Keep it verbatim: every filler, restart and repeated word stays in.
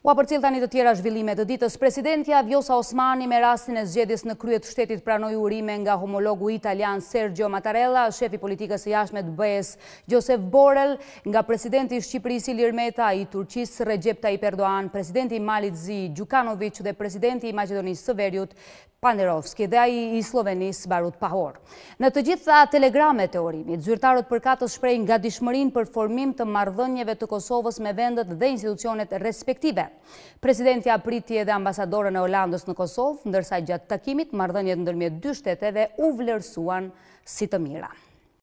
U apërcjell tani të tjera zhvillime të ditës. Presidentja Vjosa Osmani me rastin e zgjedhjes në krye të shtetit pranoi urime nga homologu italian Sergio Mattarella, shefi politikës së jashtme të B E S Josep Borrell, nga presidenti i Shqipërisë Ilir Meta, i Turqisë Recep Tayyip Erdogan, presidenti i Malit Zi Gjukanović dhe presidenti i Maqedonisë së Veriut Panderovski dhe ai i Slovenisë Barut Pahor. Në të gjitha telegramet e urimit, zyrtarët përkatës shprehin gatishmërinë për formim të marrëdhënieve të Kosovës me vendet dhe institucionet respektive. Presidentja priti edhe ambasadorën e Holandës në Kosovë, ndërsa gjatë takimit marrëdhëniet ndërmjet dy shteteve u vlerësuan si të mira.